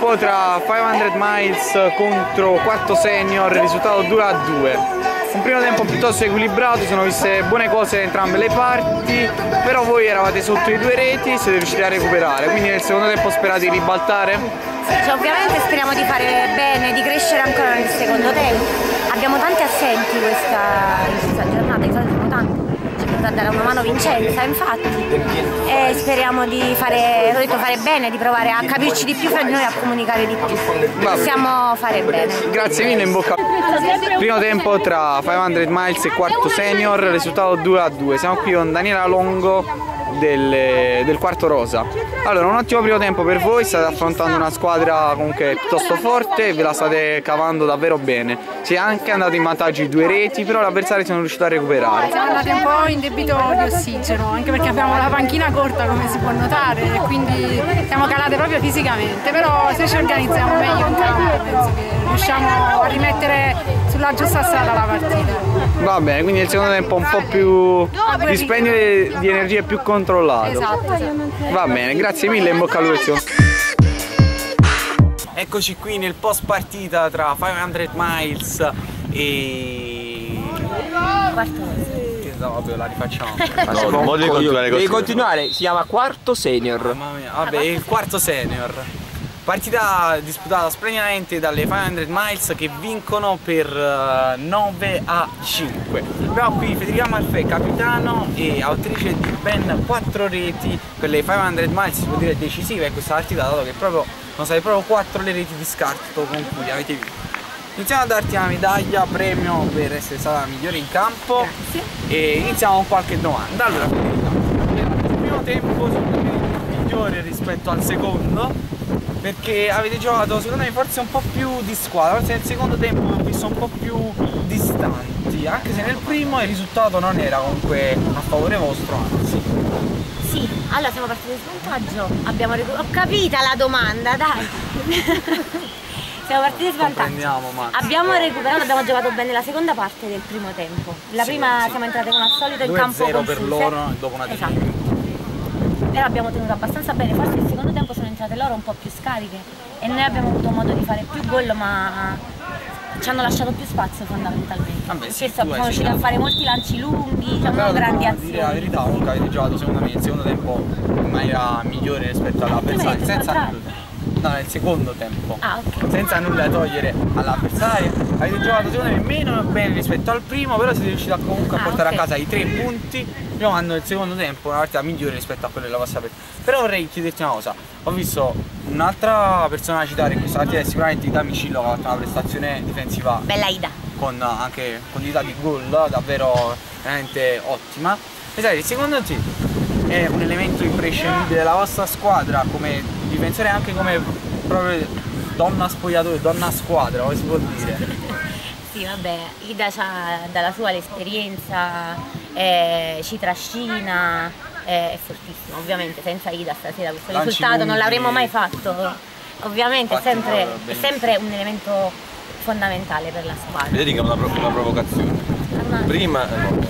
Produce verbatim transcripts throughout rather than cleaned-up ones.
tempo tra cinquecento Miles contro quarto Senior, il risultato due a due. Un primo tempo piuttosto equilibrato, sono viste buone cose da entrambe le parti, però voi eravate sotto i due reti e siete riusciti a recuperare, quindi nel secondo tempo sperate di ribaltare? Cioè, ovviamente speriamo di fare bene, di crescere ancora nel secondo tempo. Abbiamo tanti assenti questa, questa giornata, di solito sono tanti. A dare una mano Vincenza, infatti, e speriamo di fare, ho detto, fare bene, di provare a capirci di più fra di noi, a comunicare di più. Possiamo fare bene. Grazie mille, in bocca. Primo tempo tra cinquecento Miles e quarto Senior, risultato due a due. Siamo qui con Daniela Longo del, del quarto rosa. Allora, un ottimo primo tempo per voi, state affrontando una squadra comunque piuttosto forte e ve la state cavando davvero bene. Si è anche andato in vantaggio di due reti, però l'avversario sono riuscito a recuperare. Siamo andati un po' in debito di ossigeno, anche perché abbiamo la panchina corta, come si può notare, e quindi siamo calate proprio fisicamente, però se ci organizziamo meglio in campo penso che riusciamo a rimettere sulla giusta strada la partita. Va bene, quindi il secondo tempo un po' più dispendio di energie più controllato. Esatto, esatto. Va bene, grazie mille, in bocca al lupo. Eccoci qui nel post partita tra cinquecento Miles e Quarto rosa. No, vabbè, la rifacciamo. No, no, devi continuare, devi continuare, si chiama quarto Senior. Mamma mia, vabbè, il quarto Senior. Partita disputata splendidamente dalle cinquecento Miles che vincono per nove a cinque. Abbiamo qui Federica Malfè, capitano e autrice di ben quattro reti per le cinquecento Miles, si può dire decisiva in questa partita, dato che proprio sono state proprio quattro le reti di scarto con cui avete vinto. Iniziamo a darti una medaglia premio per essere stata la migliore in campo. Grazie. E iniziamo con qualche domanda. Allora, il primo tempo secondo me è migliore rispetto al secondo, perché avete giocato secondo me forse un po' più di squadra, forse nel secondo tempo ho visto un po' più distanti, anche se nel primo il risultato non era comunque a favore vostro, anzi. Sì, allora siamo partiti in svantaggio, abbiamo recuperato. Ho capita la domanda, dai! Siamo partiti in svantaggio. Ma Abbiamo recuperato, abbiamo giocato bene la seconda parte del primo tempo. La prima sì, siamo entrate come al solito in campo confuse. per loro dopo una esatto. Però abbiamo tenuto abbastanza bene, forse il secondo tempo sono entrate loro un po' più scariche e noi abbiamo avuto modo di fare più gol, ma ci hanno lasciato più spazio fondamentalmente. Vabbè, sì, Spesso siamo riusciti a fare molti lanci lunghi, diciamo grandi azioni. Dire la verità, comunque avete giocato secondo me il secondo tempo in maniera migliore rispetto all'avversario, senza no, nel secondo tempo, ah, okay. senza nulla da togliere all'avversario. Avete giocato secondo me meno bene rispetto al primo, però siete riusciti a comunque a portare ah, okay. a casa i tre punti, giocando nel secondo tempo una partita migliore rispetto a quella della vostra partita. Però vorrei chiederti una cosa, ho visto un'altra persona citare in questa partita, sicuramente Ida Micillo, che ha fatto una prestazione difensiva bella Ida, con anche quantità di gol davvero veramente ottima. E sai, secondo te è un elemento imprescindibile della vostra squadra come difensore, anche come proprio donna spogliatoio, donna squadra, come si può dire? Sì, vabbè, Ida ha dalla sua l'esperienza, eh, ci trascina, eh, è fortissima. Ovviamente senza Ida stasera questo Lanci risultato quindi... non l'avremmo mai fatto. Ovviamente è sempre, è sempre un elemento fondamentale per la squadra. Vedi che è una, pro una provocazione. Una... Prima, no,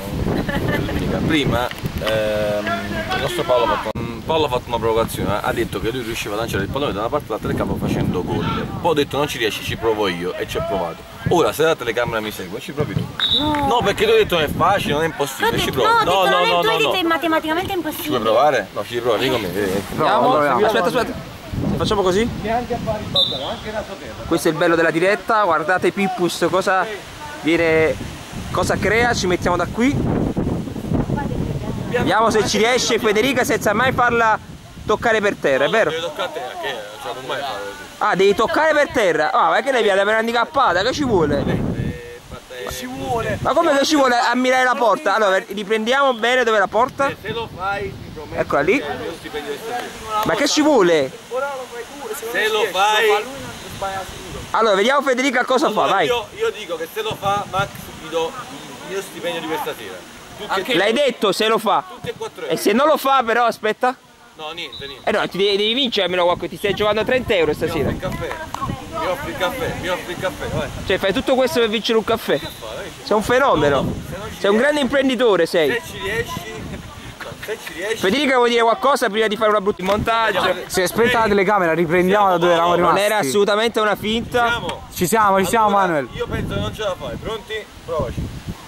prima ehm, il nostro Paolo ha fatto, Paolo ha fatto una provocazione, ha detto che lui riusciva a lanciare il pallone da una parte all'altra del campo facendo gol. Poi ho detto non ci riesci, ci provo io e ci ho provato. Ora se la telecamera mi segue, ci provi tu. No, no, perché tu hai detto non è facile, non è impossibile, ci provo. No, no, no, no, no, no, è matematicamente impossibile. Ci vuoi provare? No, ci provi, vieni con me. Proviamo, proviamo. Aspetta, aspetta. Facciamo così? Questo è il bello della diretta, guardate Pippus cosa viene, cosa crea, ci mettiamo da qui. Vediamo se ci riesce Federica senza mai farla toccare per terra, è vero? Devi toccare a terra, che cioè, non mai fare così. Ah, devi toccare per terra? Ah, ma che lei viene per handicappata, che ci vuole? Ci vuole! Ma come che ci vuole ammirare la porta? Allora, riprendiamo bene dove è la porta. Se lo fai, ti prometto. Eccola lì. Ma che ci vuole? Se lo fai. Allora, vediamo Federica cosa allora, fa, vai. Io, io dico che se lo fa, Max, gli do il mio stipendio di questa sera. L'hai detto se lo fa. Tutti e quattro euro. E se non lo fa però, aspetta. No, niente, niente. Eh no, ti devi, devi vincere almeno qualcosa, ti stai giocando a trenta euro stasera. Mi offri il caffè, mi offri il caffè, mi offri il caffè, vai. Cioè fai tutto questo per vincere un caffè? Sei un fenomeno. No, no, se sei un grande imprenditore, sei. Se ci riesci, Federica, vuoi dire qualcosa prima di fare una brutta montaggio? Se aspetta la telecamera, riprendiamo da dove eravamo rimasti. Non era assolutamente una finta. Siamo. Ci siamo, ci siamo, Allora, Manuel. Io penso che non ce la fai. Pronti? Provaci.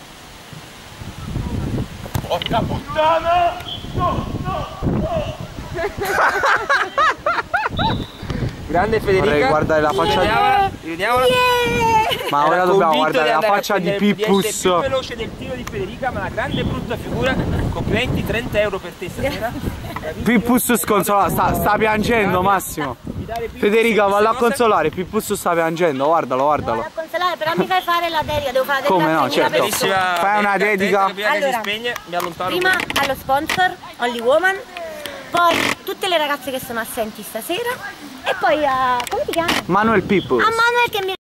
Porca puttana! No, no, no! Grande Federica. Vorrei guardare la faccia Rivediamola, rivediamola. Ma ora Era dobbiamo convinto guardare di la andare a faccia di prendere- Pippus. essere più veloce del tiro di Federica, ma una grande brutta figura. Complimenti, trenta euro per te stasera. Pippus sconsolato, sta, sta piangendo Massimo. Federica, vallo a consolare, Pippus sta piangendo, guardalo, guardalo. a consolare, però mi fai fare la dedica, devo fare la Come dedica no, a tremila certo. persone. Fai una dedica. Prima che si Allora, spegne, mi allontano. Prima allo sponsor, Only Woman, poi tutte le ragazze che sono assenti stasera e poi a... come ti chiami? Manuel Pippus. A Manuel che mi